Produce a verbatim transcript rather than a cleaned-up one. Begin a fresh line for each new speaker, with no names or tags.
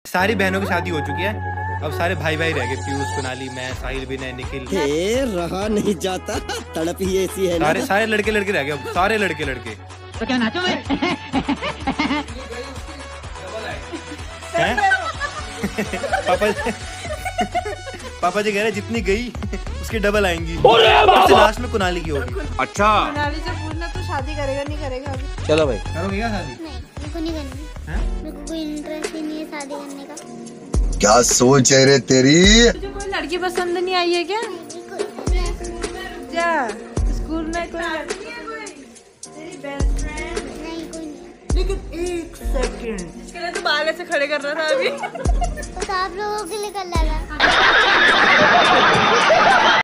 सारी बहनों की शादी हो चुकी है, अब सारे भाई भाई रह गए, पीयूष, कुणाली, मैं, साहिल, विनय, निखिल।
हे रहा नहीं जाता, तड़प ही ऐसी है ना।
सारे सारे लड़के लड़के रह गए, अब सारे लड़के लड़के।
तो क्या नाचो मैं?
पापा पापा जी कह रहे जितनी गई उसकी डबल आएंगी। सबसे लास्ट में कुणाली की होगी।
अच्छा,
कुणाली से पूछना तो शादी करेगा नहीं करेगा अभी।
चलो भाई,
करोगे क्या शादी?
नहीं, मेरे को नहीं करनी।
हैं?
मेरे को कोई इंटरेस्ट ही नहीं है शादी करने का।
क्या सोच है रे तेरी?
तुझे कोई लड़की पसंद नहीं आई है क्या? क्या स्कूल में कोई लड़की है? कोई तेरी बेस्ट फ्रेंड?
नहीं, कोई नहीं।
लेकिन एक सेकंड, इसके लिए तो बाल ऐसे खड़े कर रहा था अभी।
तो आप लोगों के लिए कर लगा।